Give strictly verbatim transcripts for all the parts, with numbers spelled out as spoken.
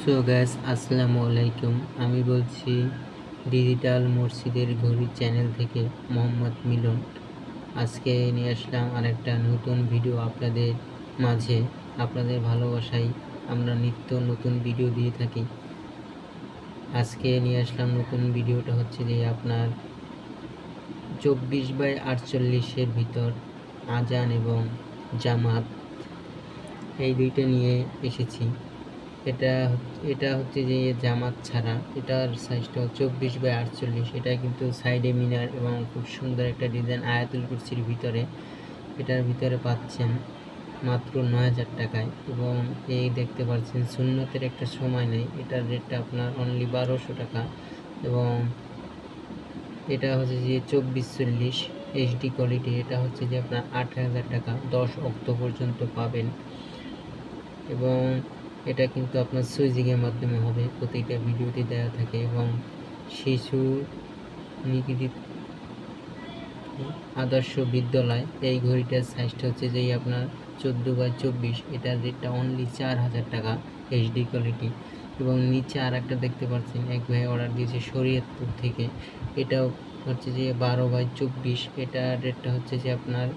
So guys আসসালামু আলাইকুম। আমি বলছি ডিজিটাল মসজিদের ঘড়ি চ্যানেল থেকে মোহাম্মদ মিলন। আজকে নিয়ে আসলাম আরেকটা নতুন ভিডিও আপনাদের মাঝে। আপনাদের ভালোবাসায় আমরা নিত্য নতুন ভিডিও দিয়ে থাকি। আজকে নিয়ে আসলাম নতুন ভিডিওটা হচ্ছে যে আপনার চব্বিশ বাই আটচল্লিশের ভিতর আজান এবং জামাত এই দুইটা নিয়ে এসেছি। এটা এটা হচ্ছে যে জামাত ছাড়া, এটার সাইজটা চব্বিশ বাই আটচল্লিশ। এটা কিন্তু সাইডে মিনার এবং খুব সুন্দর একটা ডিজাইন আয়াতুল কুরসির ভিতরে। এটার ভিতরে পাচ্ছেন মাত্র নয় হাজার টাকায়। এবং এই দেখতে পাচ্ছেন সুন্নতের একটা সময় নেই, এটার রেটটা আপনার অনলি বারোশো টাকা। এবং এটা হচ্ছে যে চব্বিশ চল্লিশ এইচডি কোয়ালিটি, এটা হচ্ছে যে আপনার আট হাজার টাকা, দশ অক্ট পর্যন্ত পাবেন। এবং এটা কিন্তু আপনার সুইজিংয়ের মাধ্যমে হবে, প্রতিটা ভিডিওতে দেওয়া থাকে। এবং শিশু নিকেতন আদর্শ বিদ্যালয় এই ঘড়িটার সাইজটা হচ্ছে যে আপনার চোদ্দো বাই চব্বিশ, এটার রেটটা অনলি চার হাজার টাকা এইচডি কোয়ালিটি। এবং নিচে আর একটা দেখতে পাচ্ছেন, এক ভাই অর্ডার দিয়েছে শরীয়তপুর থেকে, এটাও হচ্ছে যে বারো বাই চব্বিশ, এটার রেটটা হচ্ছে যে আপনার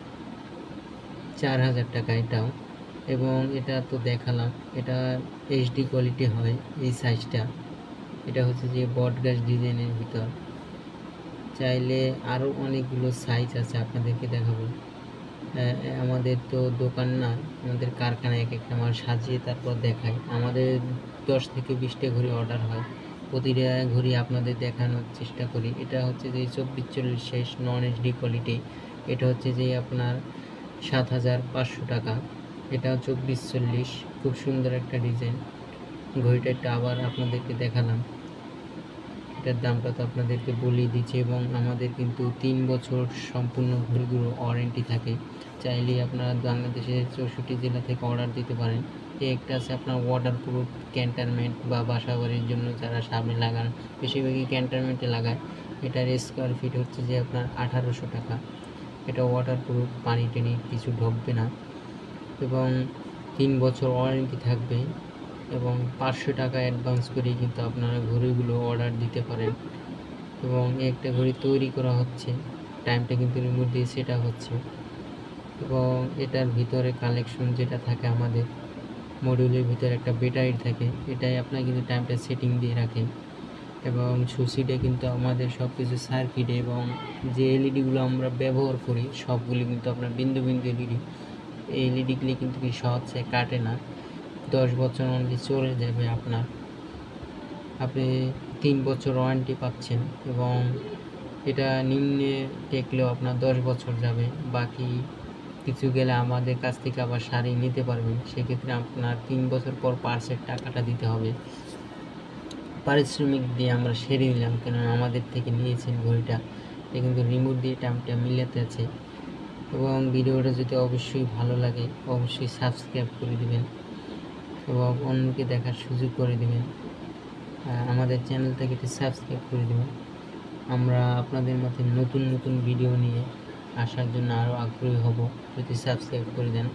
চার হাজার টাকা এটাও। এবং এটা তো দেখালাম, এটা এইচডি কোয়ালিটি হয় এই সাইজটা। এটা হচ্ছে যে বট গাছ ডিজাইনের ভিতর। চাইলে আরও অনেকগুলো সাইজ আছে, আপনাদেরকে দেখাবো। আমাদের তো দোকান না, আমাদের কারখানায় এক একটা মাল সাজিয়ে তারপর দেখাই। আমাদের দশ থেকে বিশটা ঘড়ি অর্ডার হয়, প্রতিটা ঘড়ি আপনাদের দেখানোর চেষ্টা করি। এটা হচ্ছে যে চব্বিশ চল্লিশ শেষ নন এইচডি কোয়ালিটি, এটা হচ্ছে যে আপনার সাত হাজার পাঁচশো টাকা। এটাও চব্বিশ চল্লিশ, খুব সুন্দর একটা ডিজাইন। ঘড়িটা একটা আবার আপনাদেরকে দেখালাম, এটার দামটা তো আপনাদেরকে বলেই দিচ্ছি। এবং আমাদের কিন্তু তিন বছর সম্পূর্ণ ঘড়িগুলো ওয়ারেন্টি থাকে। চাইলেই আপনারা বাংলাদেশের চৌষট্টি জেলা থেকে অর্ডার দিতে পারেন। এই একটা আছে আপনার ওয়াটার প্রুফ ক্যান্টনমেন্ট বা বাসা বাড়ির জন্য যারা সামনে লাগান, বেশিরভাগই ক্যান্টনমেন্টে লাগায়। এটার স্কোয়ার ফিট হচ্ছে যে আপনার আঠারোশো টাকা। এটা ওয়াটার প্রুফ, পানি টানি কিছু ঢুকবে না। এবং তিন বছর ওয়ারেন্টি থাকবে। এবং পাঁচশো টাকা অ্যাডভান্স করেই কিন্তু আপনারা ঘড়িগুলো অর্ডার দিতে পারেন। এবং একটা ঘড়ি তৈরি করা হচ্ছে, টাইমটা কিন্তু রিমোট দিয়ে সেটা হচ্ছে। এবং এটার ভিতরে কালেকশন যেটা থাকে, আমাদের মডিউলের ভিতরে একটা ব্যাটারি থাকে, এটাই আপনার কিন্তু টাইমটা সেটিং দিয়ে রাখে। এবং সুইচে কিন্তু আমাদের সব কিছু সার্কিটে, এবং যে এলইডিগুলো আমরা ব্যবহার করি সবগুলি কিন্তু আপনার বিন্দু বিন্দু এলইডি। এই এলইডিগুলি কিন্তু কি সহজে কাটে না, দশ বছর অনলি চলে যাবে আপনার। আপনি তিন বছর ওয়ারেন্টি পাচ্ছেন। এবং এটা নিম্নে টেকলেও আপনার দশ বছর যাবে। বাকি কিছু গেলে আমাদের কাছ থেকে আবার সারিয়ে নিতে পারবেন। সেক্ষেত্রে আপনার তিন বছর পর পার্সের টাকাটা দিতে হবে। পারিশ্রমিক দিয়ে আমরা সেরে নিলাম, কেন আমাদের থেকে নিয়েছেন ঘড়িটা। এটা কিন্তু রিমোট দিয়ে টাইমটা মিলাতে আছে। এবং ভিডিওটা যদি অবশ্যই ভালো লাগে অবশ্যই সাবস্ক্রাইব করে দেবেন এবং অন্যকে দেখার সুযোগ করে দেবেন। আমাদের চ্যানেল থেকে এটি সাবস্ক্রাইব করে দেবেন। আমরা আপনাদের মধ্যে নতুন নতুন ভিডিও নিয়ে আসার জন্য আরও আগ্রহী হব যদি সাবস্ক্রাইব করে দেন।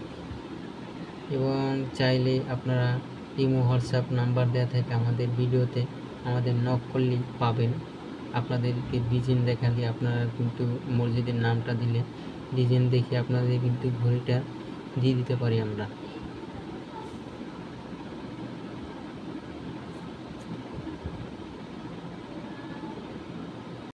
এবং চাইলে আপনারা ইমো হোয়াটসঅ্যাপ নাম্বার দেওয়া থাকে আমাদের ভিডিওতে, আমাদের নক করলেই পাবেন। আপনাদেরকে ডিজাইন দেখালে, আপনারা কিন্তু মসজিদের নামটা দিলে ডিজাইন দেখে আপনাদের কিন্তু ঘড়িটা দিয়ে দিতে পারি আমরা।